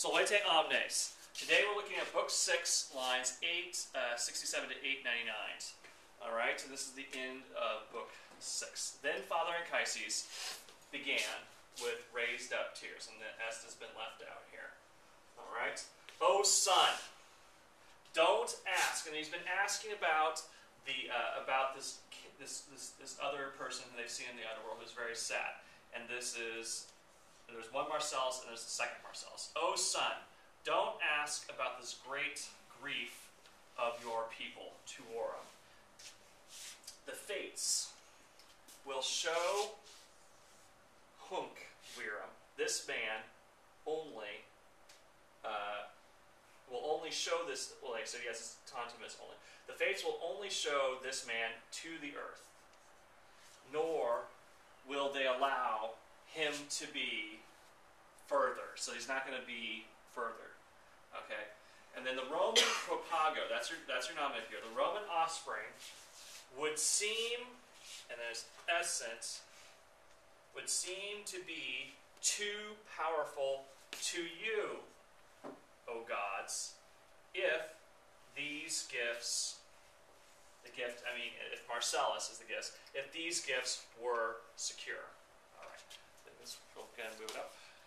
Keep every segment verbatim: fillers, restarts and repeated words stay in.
Solete omnes. Today we're looking at Book six, lines eight sixty-seven to eight ninety-nine. Alright, so this is the end of Book six. Then Father Anchises began with raised up tears, and the S has been left out here. Alright? O son, don't ask. And he's been asking about the uh, about this, this this this other person who they've seen in the underworld who's very sad. And this is, there's one Marcellus and there's the second Marcellus. O son, don't ask about this great grief of your people, Tuorum. The fates will show Hunc Virum, this man only, uh, will only show this, well, like, so he has his tantumus only. The fates will only show this man to the earth, nor will they allow him to be further. So he's not going to be further. Okay? And then the Roman propago, that's your, that's your nominative here. The Roman offspring would seem, and there's essence, would seem to be too powerful to you, O gods, if these gifts, the gift, I mean, if Marcellus is the gift, if these gifts were secure. All right. Let's again move it up.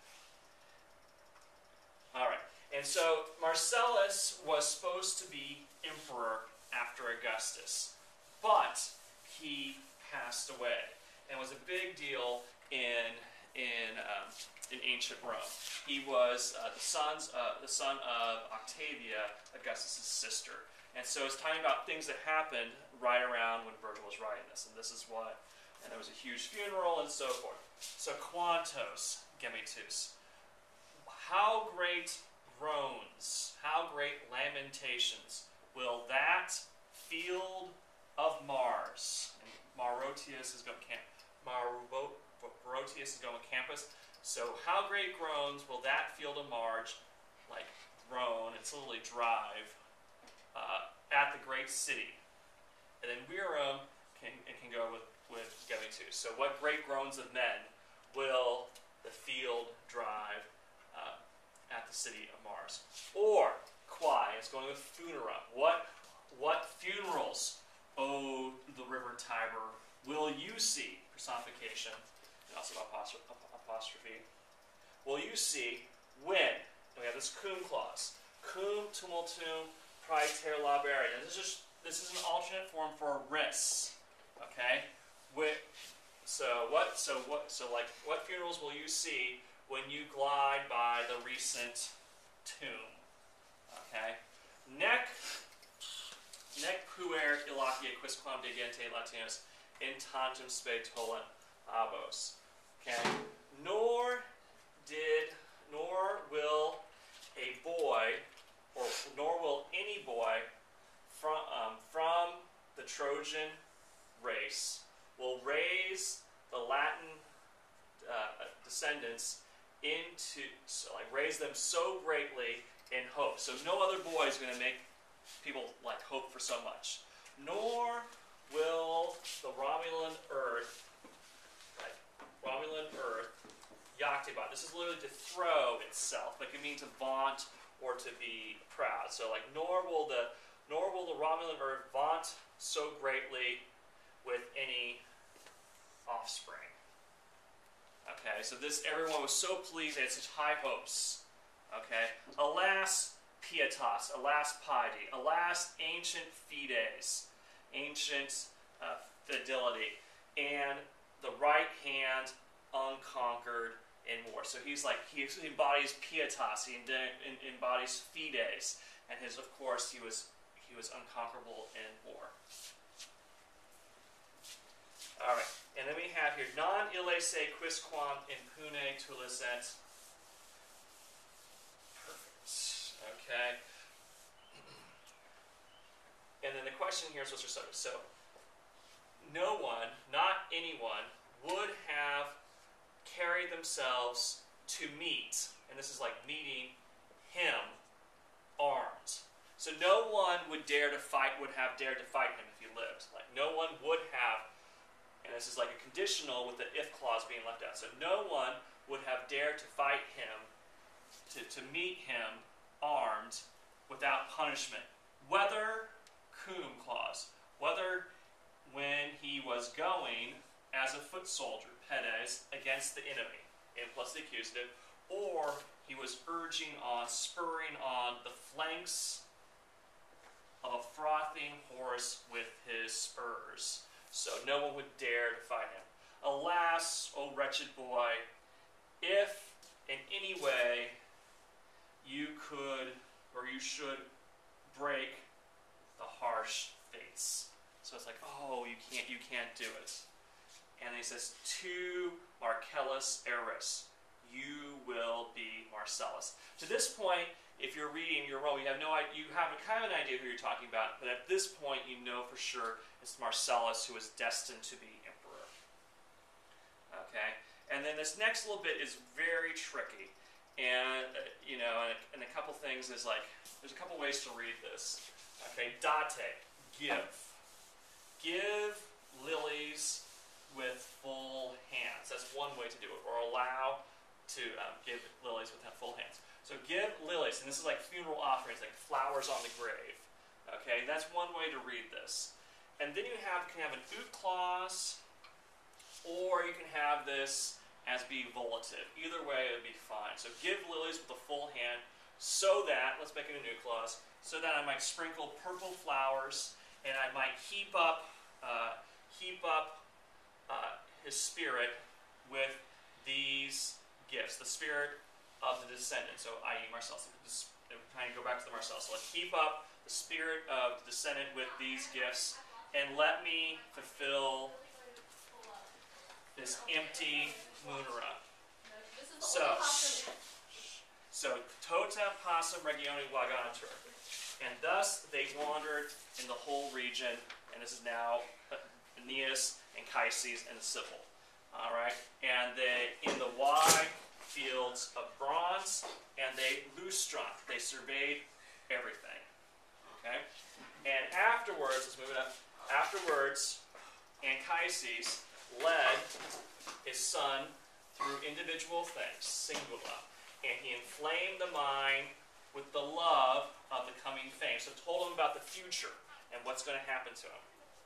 All right. And so Marcellus was supposed to be emperor after Augustus, but he passed away, and was a big deal in in um, in ancient Rome. He was uh, the sons uh, the son of Octavia, Augustus' sister, and so it's talking about things that happened right around when Virgil was writing this, and this is what. And there was a huge funeral and so forth. So Quantos Gemitus, how great groans, how great lamentations will that field of Mars, and Marotius is going camp, Marotius is going campus. So how great groans will that field of Mars, like groan, it's literally drive, uh, at the great city. And then Virum can it can go with with Gemitus. So what great groans of men will the field drive uh, at the city of Mars? Or Quae is going with Funerum. What what funerals, O the river Tiber, will you see? Personification, and also apostrophe. Will you see when? And we have this cum clause. Cum tumultum praeter labere. And this is this is an alternate form for ris. Okay? With, so what? So what? So like, what funerals will you see when you glide by the recent tomb? Okay. Nec nec puer illacia quisquam degente Latinos in tantum spe tollent abos. Okay. Nor did, nor will a boy, or nor will any boy from um, from the Trojan race will raise the Latin uh, descendants into, so like raise them so greatly in hope. So no other boy is going to make people like hope for so much. Nor will the Romulan earth, like Romulan earth, Yaktiba. This is literally to throw itself, like it means to vaunt or to be proud. So like, nor will the nor will the Romulan earth vaunt so greatly with any offspring. Okay, so this, everyone was so pleased, they had such high hopes. Okay, alas pietas, alas piety, alas ancient fides, ancient uh, fidelity, and the right hand unconquered in war. So he's like, he embodies pietas, he embodies fides, and his, of course, he was he was unconquerable in war. All right, and then we have here, non ille se quisquam impune tulicet. Perfect. Okay. And then the question here is what's your subject? So, no one, not anyone, would have carried themselves to meet, and this is like meeting him, armed. So no one would dare to fight, would have dared to fight him if he lived. Like no one would have. And this is like a conditional with the if clause being left out. So no one would have dared to fight him to, to meet him armed without punishment. Whether, cum clause, whether when he was going as a foot soldier, pedes, against the enemy, and plus the accusative, or he was urging on, spurring on the flanks of a frothing horse with his spurs, so no one would dare to fight him. Alas, O wretched boy, if in any way you could or you should break the harsh fates. So it's like, oh, you can't, you can't do it. And he says, to Marcellus Eris, you will be Marcellus. To this point, if you're reading your Rome, you have no idea, you have a kind of an idea who you're talking about, but at this point, you know for sure it's Marcellus who is destined to be emperor. Okay, and then this next little bit is very tricky, and uh, you know, and a, and a couple things is like, there's a couple ways to read this. Okay, date, give, give lilies with full hands. That's one way to do it, or allow to um, give lilies with full hands. So give lilies, and this is like funeral offerings, like flowers on the grave. Okay, that's one way to read this. And then you have can have an ut clause, or you can have this as be volative. Either way, it would be fine. So give lilies with a full hand, so that, let's make it a new clause, so that I might sprinkle purple flowers, and I might heap up, uh, heap up uh, his spirit with these gifts. The spirit of the descendant, so that is. Marcellus. I'm trying to go back to the Marcellus. So let's keep up the spirit of the descendant with these gifts, and let me fulfill this empty munera. So, so tota possum regione vaganatur, and thus they wandered in the whole region, and this is now Aeneas and Chryses and Sibyl. All right, and they in the wide fields of bronze, and they lustrant, they surveyed everything. Okay, and afterwards, let's move it up. Afterwards, Anchises led his son through individual things, singula, and he inflamed the mind with the love of the coming fame. So told him about the future and what's going to happen to him.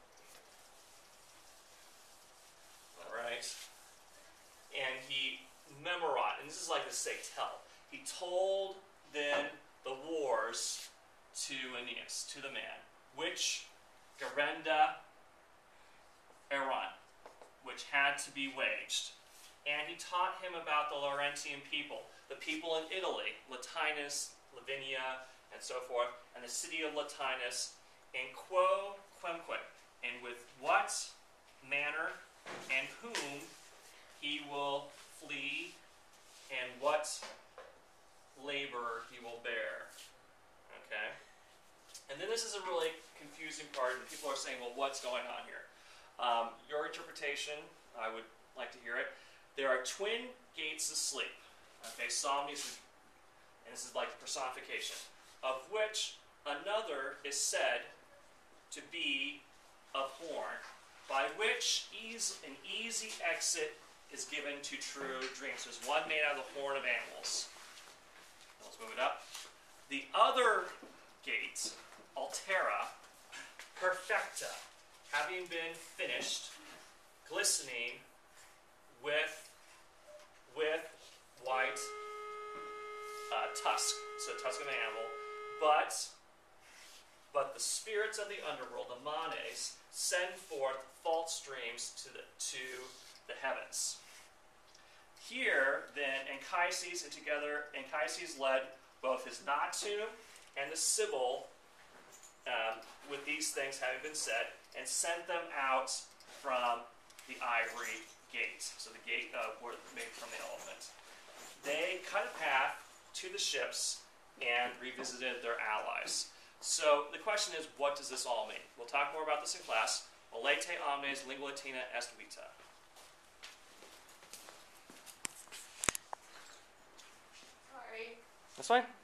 All right, and he memorized, and this is like the say tell. He told then the wars to Aeneas, to the man, which gerenda eran, which had to be waged. And he taught him about the Laurentian people, the people in Italy, Latinus, Lavinia, and so forth, and the city of Latinus, and quo quemque, and with what manner and whom he will flee, and what labor he will bear. Okay? And then this is a really confusing part, and people are saying, well, what's going on here? Um, your interpretation, I would like to hear it. There are twin gates asleep. Okay, Somnius, and this is like personification, of which another is said to be of horn, by which ease, an easy exit is given to true dreams. There's one made out of the horn of animals. Let's move it up. The other gate, altera, perfecta, having been finished, glistening with, with white uh, tusk, so tusk of an animal, but, but the spirits of the underworld, the manes, send forth false dreams to the, to the heavens. Here, then, Anchises, and together, Anchises led both his Natu and the Sibyl, um, with these things having been said, and sent them out from the ivory gate. So the gate uh, were made from the elephant. They cut a path to the ships and revisited their allies. So the question is, what does this all mean? We'll talk more about this in class. Olete omnes lingua latina est vita. Sorry. That's fine.